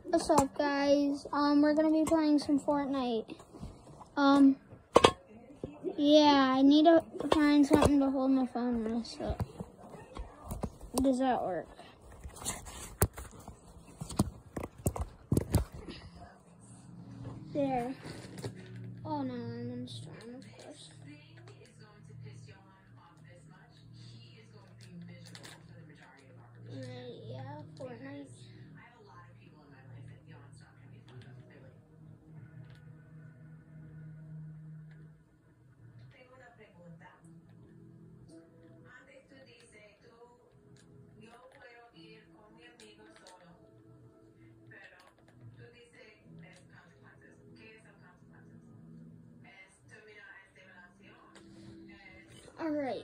What's up, guys? We're gonna be playing some Fortnite. Yeah, I need to find something to hold my phone with, so does that work? There. Oh no, I'm in storm, of course. Right, yeah, Fortnite. All right.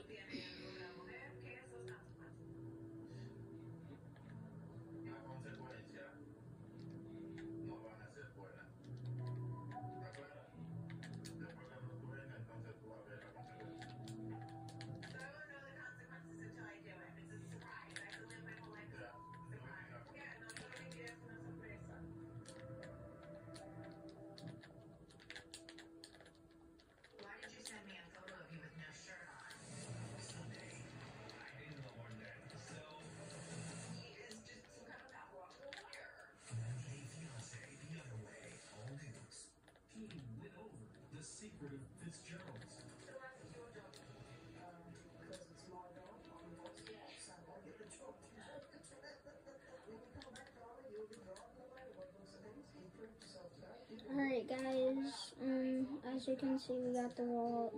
Alright, guys, as you can see, we got the vault.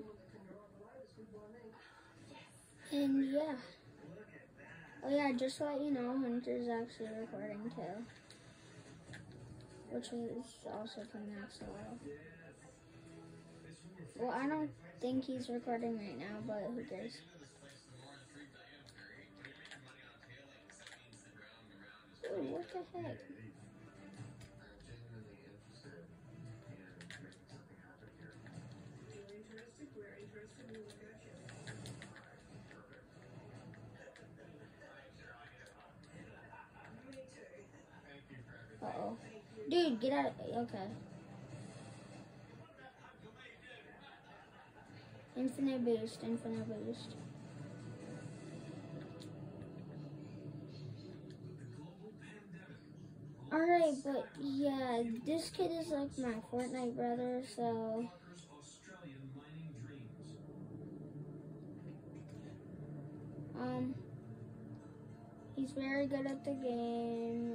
And yeah. Oh yeah, just to let you know, Hunter's actually recording too. Which is also from Maxwell. Well, I don't think he's recording right now, but who cares? Ooh, what the heck? Uh-oh. Dude, get out of... Okay. Infinite boost, infinite boost. Alright, but yeah, this kid is like my Fortnite brother, so... He's very good at the game,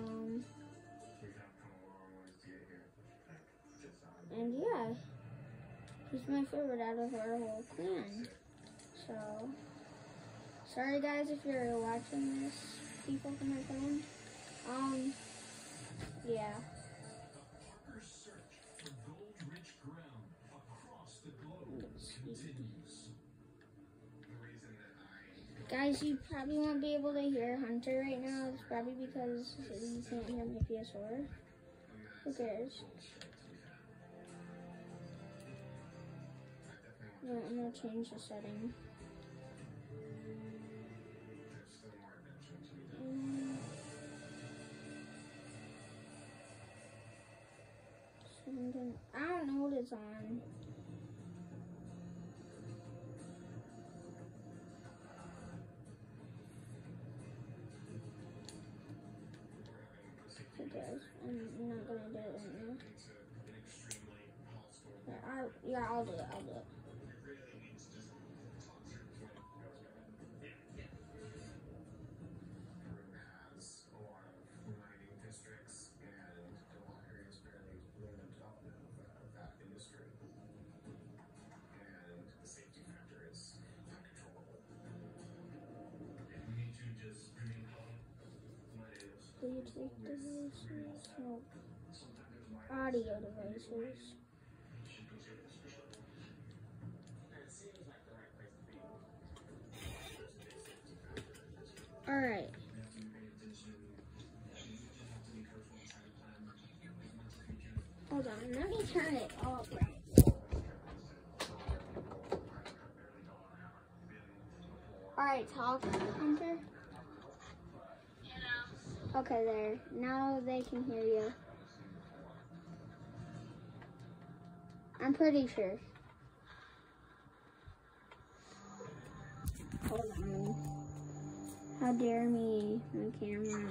and yeah, he's my favorite out of our whole clan. So, sorry guys if you're watching this, people from my clan. Yeah. Guys, you probably won't be able to hear Hunter right now. It's probably because you can't hear the PS4. Who cares? No, I'm gonna change the setting. I don't know what it's on. Who cares? I'm not gonna do it right now. Yeah, I'll do it. I'll do it. Bluetooth devices, no, audio devices. Alright. Hold on, let me turn it off. Alright, talk, Hunter. Okay, there. Now they can hear you. I'm pretty sure. Hold on. How dare me, my camera.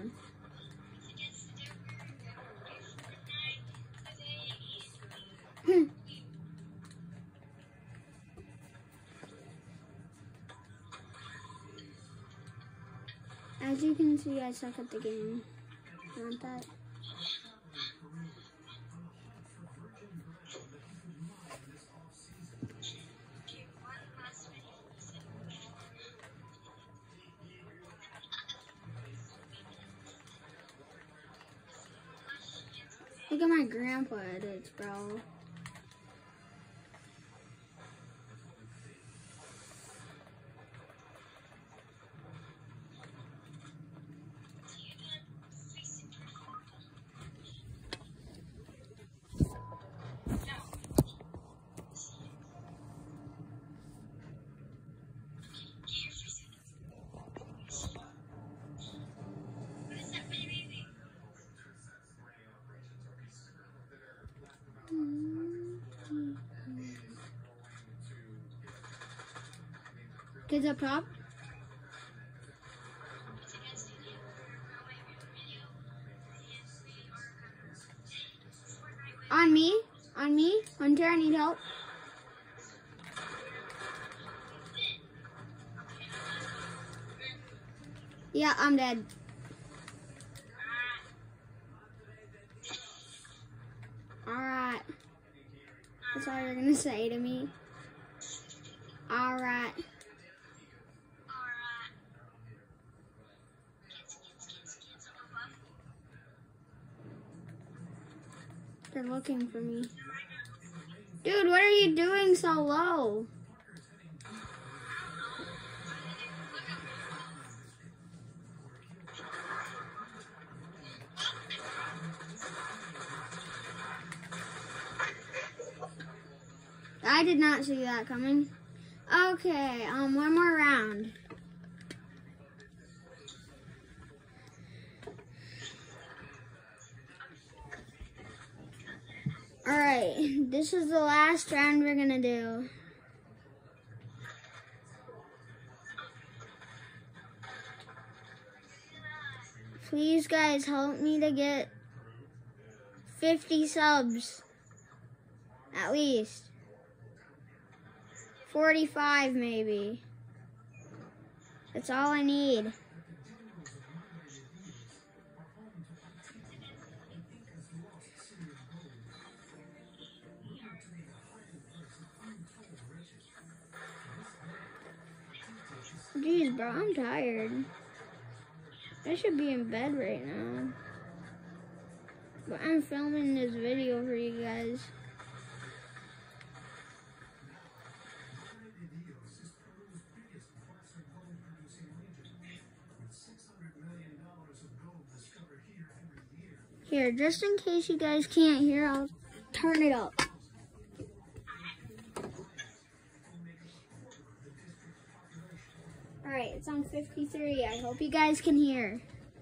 As you can see, I suck at the game. Want that? Look at my grandpa edits, bro. Kids up top. On me. Hunter, I need help. Yeah, I'm dead. Alright. That's all you're gonna say to me. Alright. They're looking for me. Dude, what are you doing so low? I did not see that coming. Okay, one more round. Alright, this is the last round we're gonna do. Please, guys, help me to get 50 subs. At least. 45 maybe. That's all I need. Jeez, bro, I'm tired. I should be in bed right now. But I'm filming this video for you guys. Here, just in case you guys can't hear, I'll turn it up. Alright, it's on 53. I hope you guys can hear.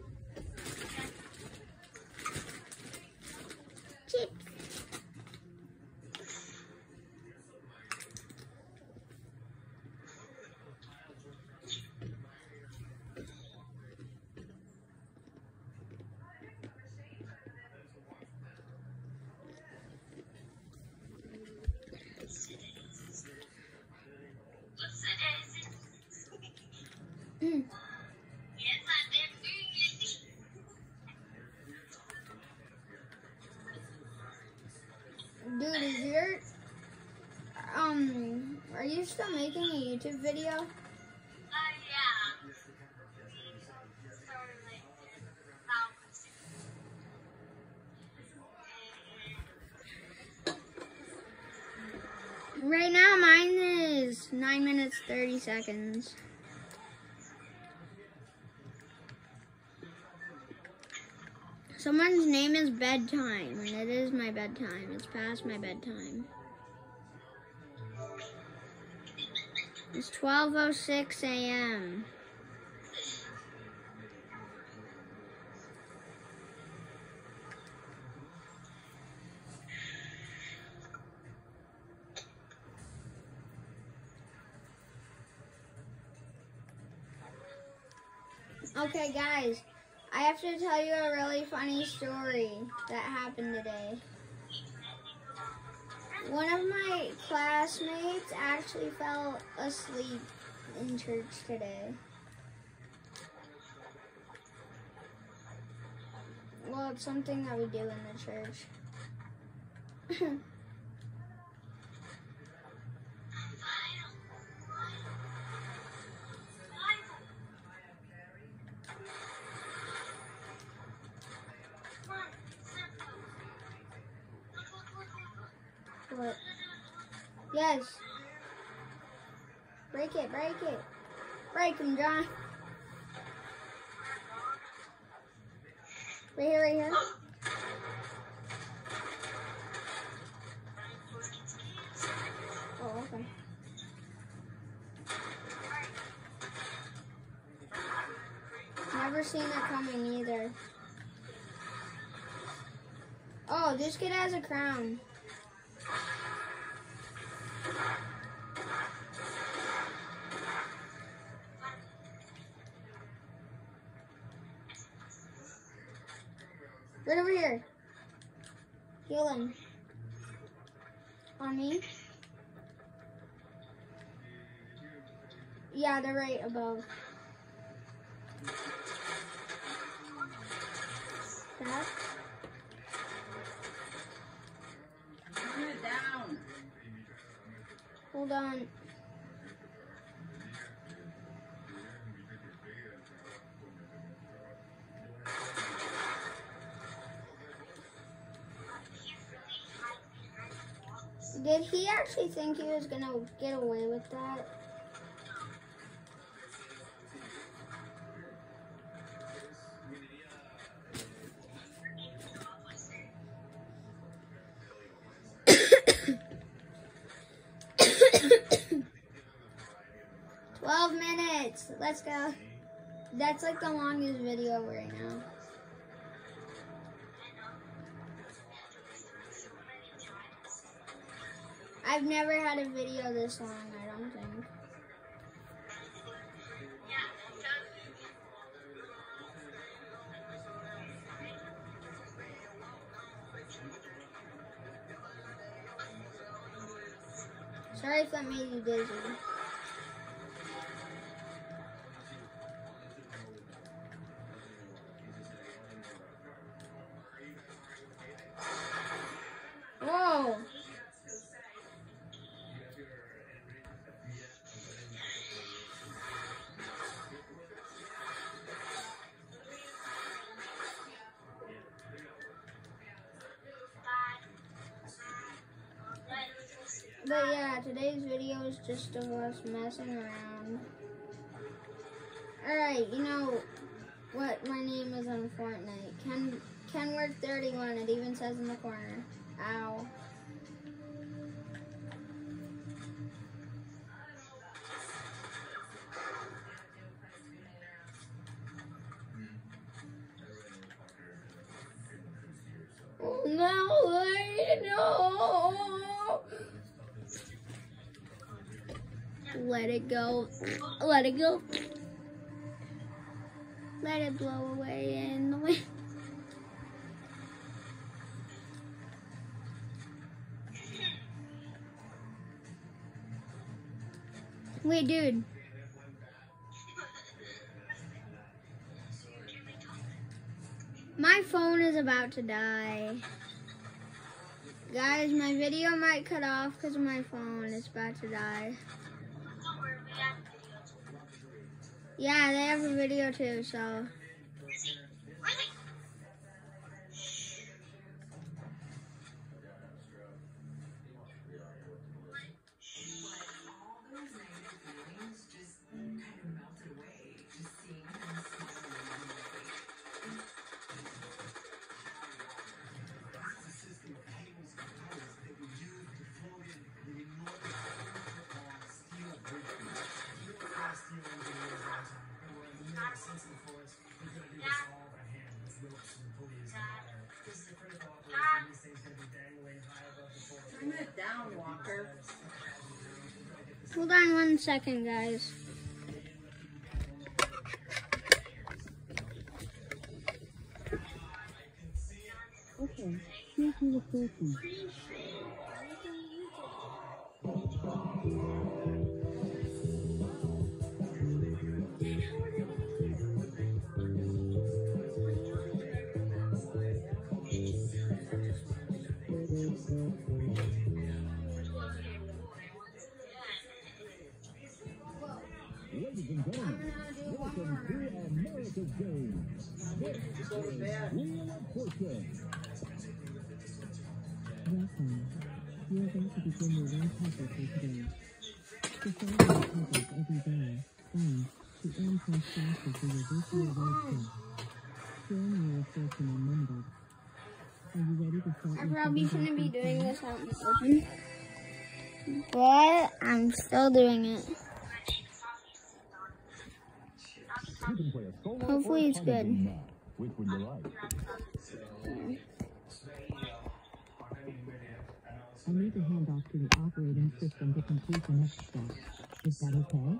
Chip. Dude, is your, are you still making a YouTube video? Yeah. Right now, mine is 9 minutes, 30 seconds. Someone's name is Bedtime, and it is my bedtime. It's past my bedtime. It's 12:06 a.m. Okay, guys, I have to tell you a really funny story that happened today. One of my classmates actually fell asleep in church today. Well, it's something that we do in the church. What? Yes. Break it, break it. Break him, John. Right here, right here. Oh, okay. Never seen it coming either. Oh, this kid has a crown. Right over here. Heal him. On me. Yeah, they're right above. That. Turn it down. Hold on. Did he actually think he was gonna get away with that? Minutes. Let's go. That's like the longest video right now. I've never had a video this long, I don't think. Sorry if that made you dizzy. Whoa! But yeah, today's video is just of us messing around. Alright, you know what my name is on Fortnite. Kenworth31, it even says in the corner. Ow. No, no. Let it go. Let it go. Let it blow away in the wind. Wait, dude. My phone is about to die. Guys, my video might cut off because of my phone. It's about to die. Yeah, they have a video too, so. Turn it down, Walker. Hold on 1 second, guys. Here's your resources. Ladies and gentlemen, welcome to America's Game. This is Wheel of Fortune. Welcome. You are going to begin your one puzzle for today. To solve your puzzles every day, and to earn points faster for your virtual road trip. Join Wheel of Fortune Unlimited. Are you ready to start I your probably 7-day shouldn't be free doing trial? this out in person, but I'm still doing it. You can play a solo Hopefully or a it's party good. game now. Which would you like? I need to hand off to the operating system to complete the next step. Is that okay?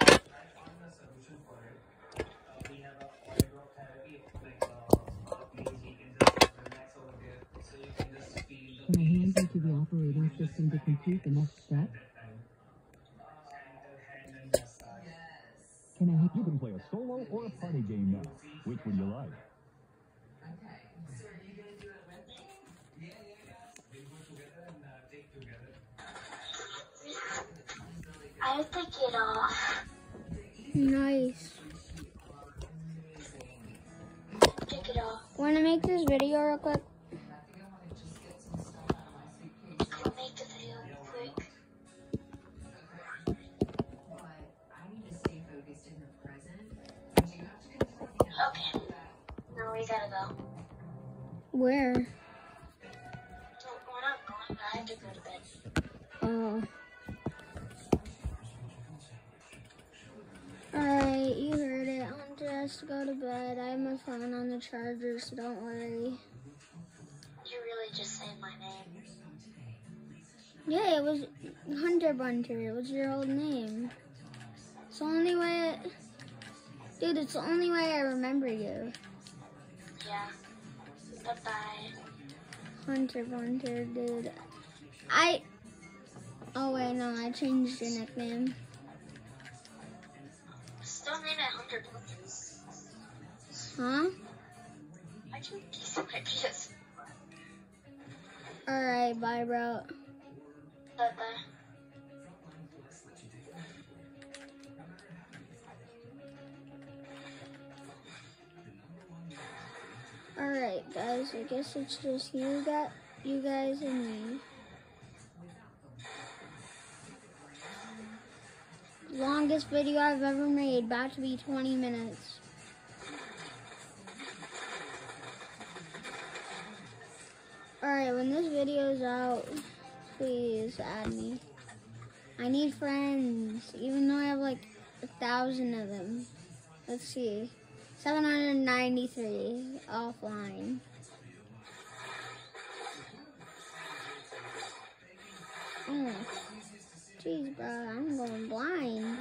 Can I hand you to the operating system to complete the next step? Can I You can play a solo or a party game now. Which would you like? I have to get off. Nice. Take it off. Want to make this video real quick? I'll make the video quick. Okay. Now we gotta go. Where? No, we're not going. I have to go to bed. Oh. Alright, you heard it. Hunter has to go to bed. I have my phone on the charger, so don't worry. You really just saying my name. Yeah, it was Hunter Bunter. It was your old name. It's the only way Dude, it's the only way I remember you. Yeah. Bye-bye. Hunter Bunter, dude. Oh wait, no, I changed your nickname. Still name it Hunter Bunter. Huh? I can get some ideas. Alright, bye, bro. Bye-bye. Alright, guys, I guess it's just you guys and me. Longest video I've ever made, about to be 20 minutes. Alright, when this video's out, please add me. I need friends, even though I have like 1,000 of them. Let's see. 793 offline. Oh, jeez, bro, I'm going blind.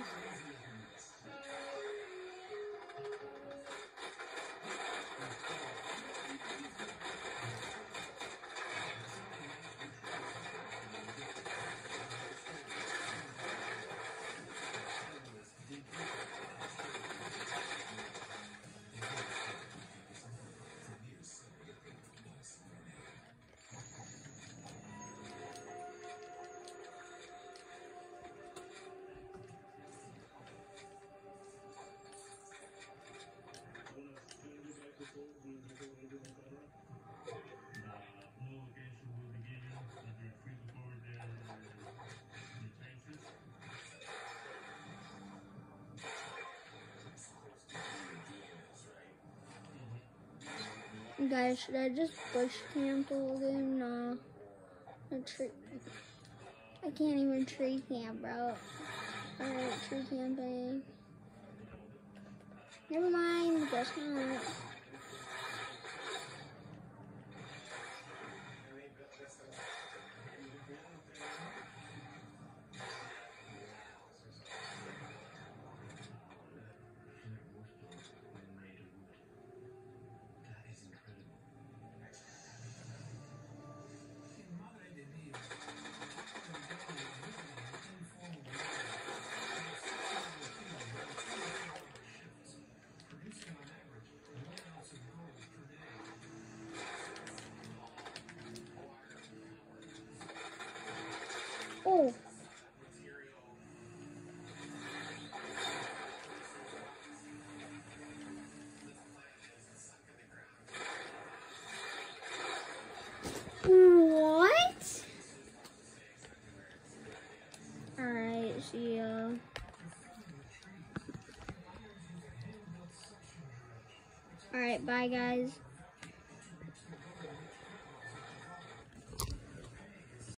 Guys, should I just bush camp the whole game? No. I can't even tree camp, bro. Alright, tree camping. Never mind, guess not. Oh. What? Alright, see ya. Alright, bye guys.